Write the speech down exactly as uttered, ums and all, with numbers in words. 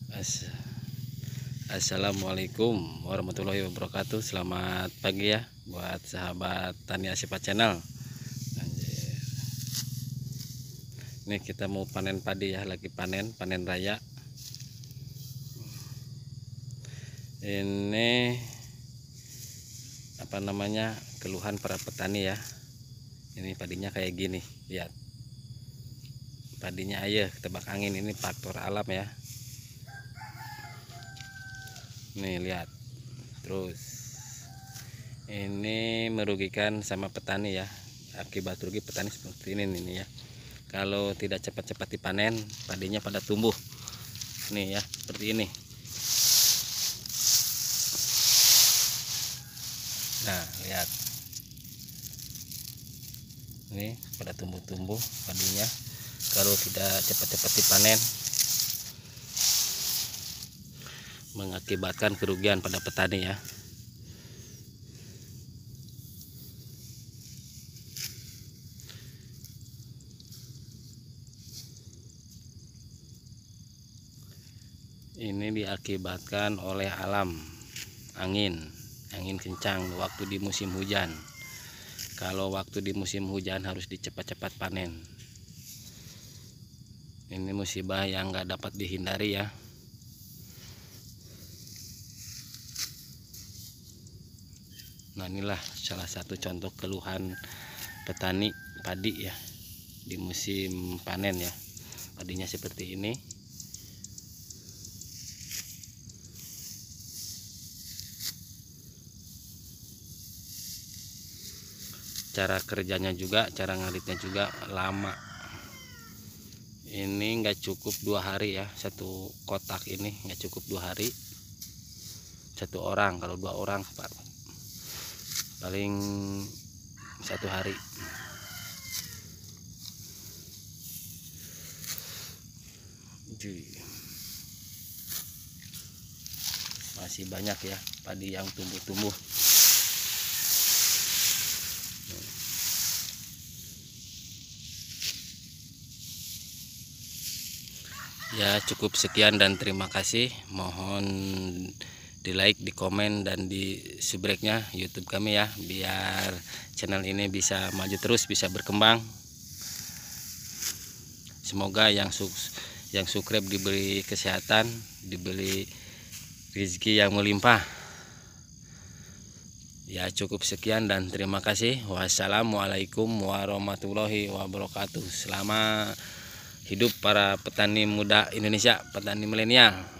As- Assalamualaikum warahmatullahi wabarakatuh. Selamat pagi ya buat sahabat Tani Asipa Channel. Anjir. Ini kita mau panen padi ya, lagi panen panen raya. Ini apa namanya, keluhan para petani ya. Ini padinya kayak gini, lihat. Padinya aja ketebak angin, ini faktor alam ya. Nih lihat, terus ini merugikan sama petani ya. Akibat rugi petani seperti ini nih ya. Kalau tidak cepat-cepat dipanen, padinya pada tumbuh nih ya, seperti ini. Nah lihat, ini pada tumbuh-tumbuh padinya. Kalau tidak cepat-cepat dipanen, mengakibatkan kerugian pada petani ya. Ini diakibatkan oleh alam, angin angin kencang waktu di musim hujan. Kalau waktu di musim hujan harus dicepat-cepat panen. Ini musibah yang nggak dapat dihindari ya. Nah inilah salah satu contoh keluhan petani padi ya di musim panen ya. Padinya seperti ini. Cara kerjanya juga, cara ngalitnya juga lama. Ini nggak cukup dua hari ya, satu kotak ini nggak cukup dua hari. Satu orang, kalau dua orang paling satu hari. Masih banyak ya padi yang tumbuh-tumbuh. Ya cukup sekian dan terima kasih. Mohon di like, di komen, dan di subscribe-nya YouTube kami ya, biar channel ini bisa maju terus, bisa berkembang. Semoga yang su yang subscribe diberi kesehatan, diberi rezeki yang melimpah. Ya cukup sekian dan terima kasih. Wassalamualaikum warahmatullahi wabarakatuh. Selamat hidup para petani muda Indonesia, petani milenial.